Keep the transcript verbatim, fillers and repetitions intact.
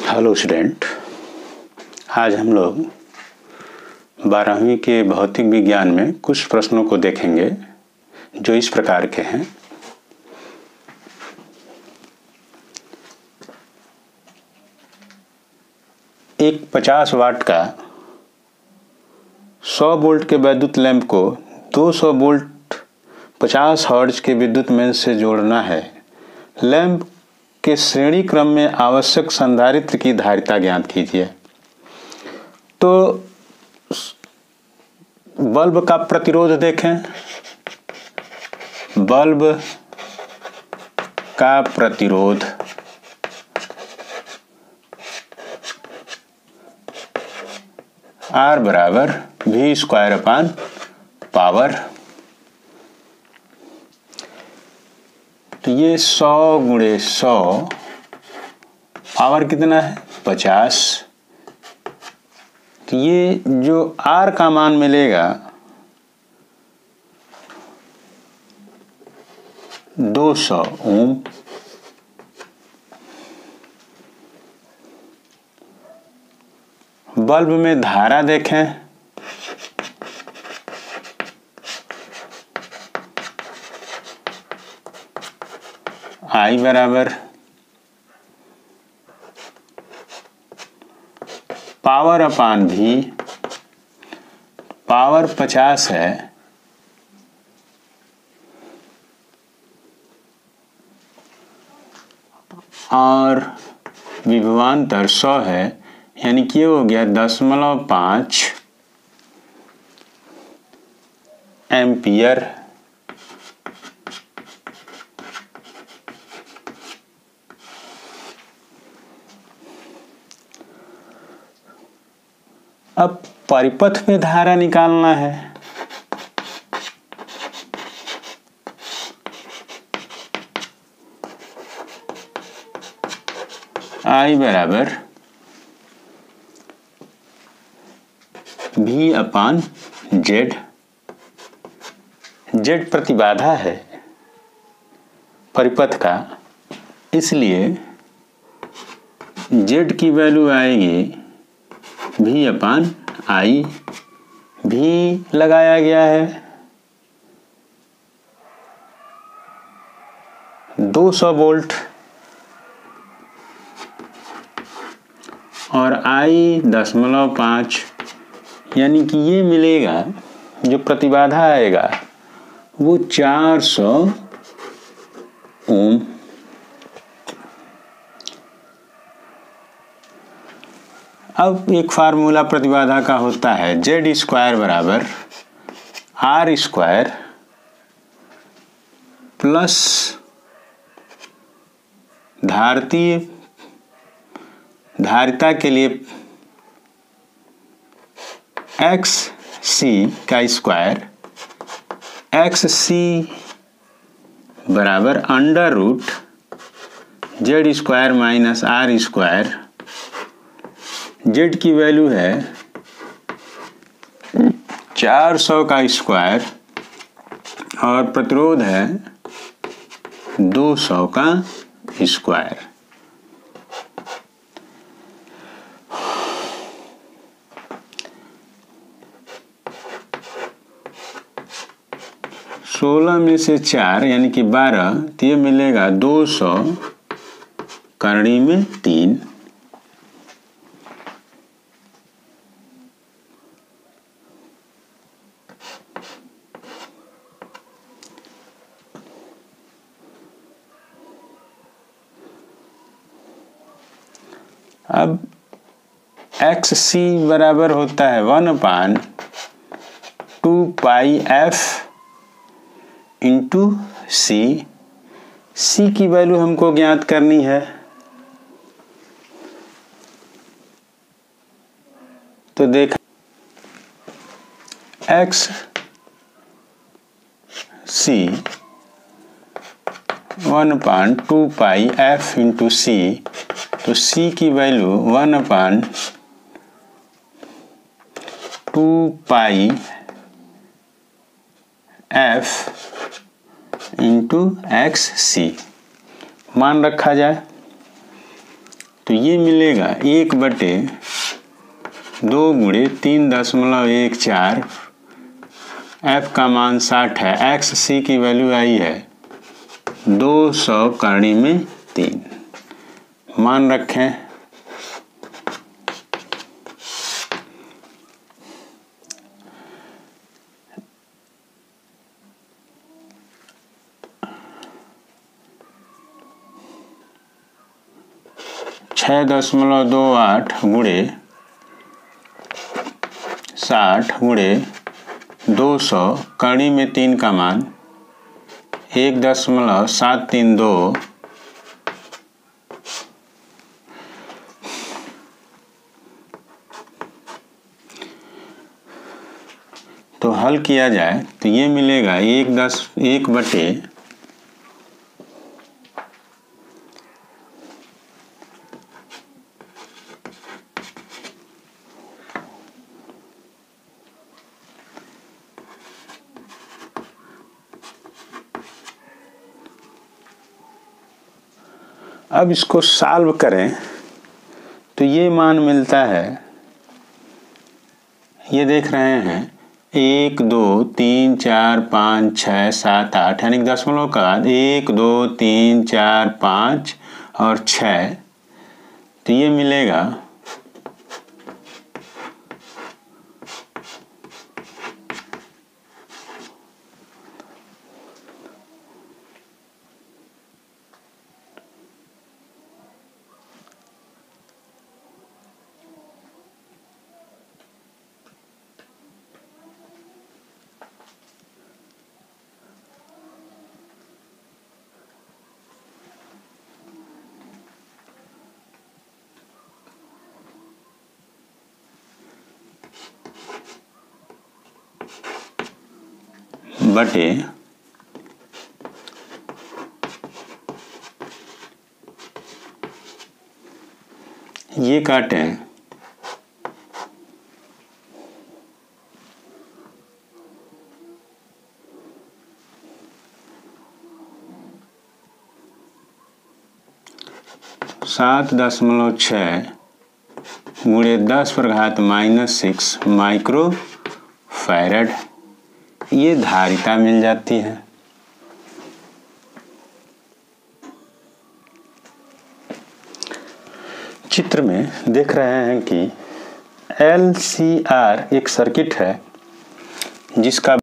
Hello student, आज हम लोग बारहवीं के भौतिक विज्ञान में कुछ प्रश्नों को देखेंगे जो इस प्रकार के हैं। एक पचास वाट का सौ वोल्ट के विद्युत लैंप को दो सौ वोल्ट पचास हर्ट्ज के विद्युत मेंस से जोड़ना है। लैंप के श्रेणी क्रम में आवश्यक संधारित्र की धारिता ज्ञात कीजिए। तो बल्ब का प्रतिरोध देखें। बल्ब का प्रतिरोध R बराबर वी स्क्वायर अपान पावर। तो ये सौ गुणे सौ, पावर कितना है पचास। तो ये जो R का मान मिलेगा दो सौ ओम। बल्ब में धारा देखें। I बराबर पावर अपान भी। पावर पचास है और विभवांतर सौ है, यानी कि ये हो गया दशमलव पाँच एम्पियर। अब परिपथ में धारा निकालना है। I बराबर V अपान जेड। जेड प्रतिबाधा है परिपथ का, इसलिए जेड की वैल्यू आएगी V अपान आई। भी लगाया गया है दो सौ वोल्ट और आई दशमलव पाँच, यानी कि ये मिलेगा जो प्रतिबाधा आएगा वो चार सौ ओम। अब एक फार्मूला प्रतिबाधा का होता है जेड स्क्वायर बराबर आर स्क्वायर प्लस धारितीय धारिता के लिए एक्स सी का स्क्वायर। एक्स सी बराबर under root Z square minus R square. Z की वैल्यू है चार सौ का स्क्वायर और प्रतिरोध है दो सौ का स्क्वायर। सोलह में से चार यानी कि बारह, तो ये मिलेगा दो सौ करणी में तीन। अब एक्स सी बराबर होता है one upon two pi F into C. C की वैल्यू हमको ज्ञात करनी है, तो देख X C one upon two pi F into C. तो सी की value one upon two pi F into X C मान रखा जाए। तो ये मिलेगा एक बटे दो गुणे तीन दशमलव एक चार, एफ का मान साठ है, एक्स सी की वैल्यू आई है दो सौ करणी में तीन। मान रखें छः दशमलव दो आठ गुणे साठ गुणे दो सौ करणी में तीन का मान एक दशमलव सात तीन दो, तो हल किया जाए तो ये मिलेगा एक दस एक बटे अब इसको सॉल्व करें तो ये मान मिलता है, ये देख रहे हैं एक दो तीन चार पाँच छः सात आठ, यानी दशमलव का बाद एक दो तीन चार पाँच और छः, तो ये मिलेगा बटे ये काटें सात दशमलव छः गुणे दस पर घात माइनस सिक्स माइक्रो फैरड, ये धारिता मिल जाती है। चित्र में देख रहे हैं कि एल सी आर एक सर्किट है जिसका